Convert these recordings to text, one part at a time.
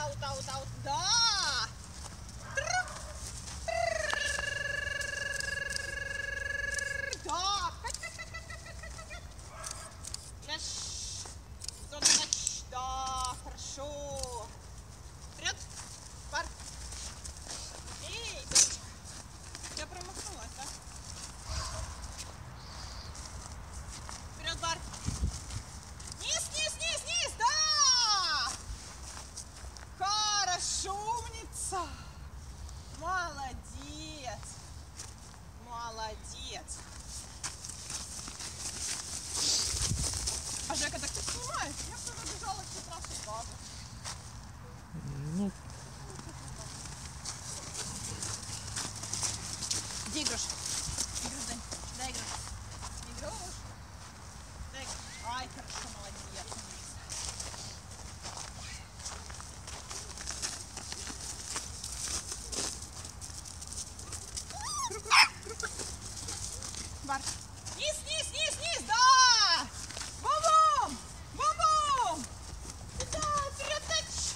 аут. Да! Да! Мяч. Зона мяч. Да, хорошо. Вперед. Бар. Эй, девочка. Я промахнулась, да? Вперед, бар. Низ, да! Хорошо, умница. Молодец. А Жека, так ты снимаешь? Я вчера бежала все трассы бабы. Ну. Где игрушь? Дань. Дай игрушь. Игрушь? Дай. Ай, хорошо, молодец. Бар. Низ, да! Бум-бум! Да, вперед, тач!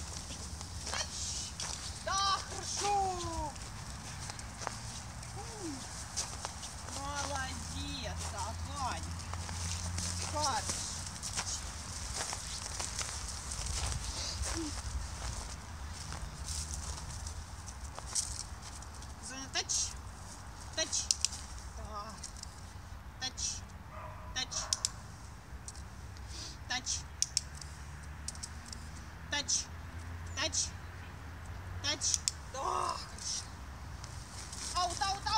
Да, хорошо! Молодец, огонь! Хорош! Зона тач! Да! Тач! Да, хорошо! Аут!